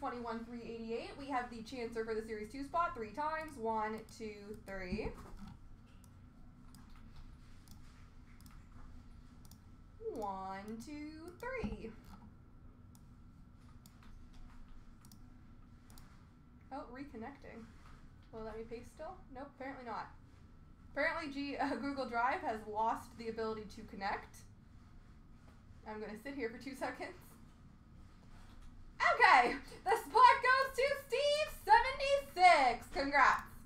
21,388. We have the chancer for the Series 2 spot 3 times. 1, 2, 3. 1, 2, 3. Oh, reconnecting. Will it let me paste still? Nope, apparently not. Apparently Google Drive has lost the ability to connect. I'm going to sit here for 2 seconds. Okay, the spot goes to Steve, 76. Congrats.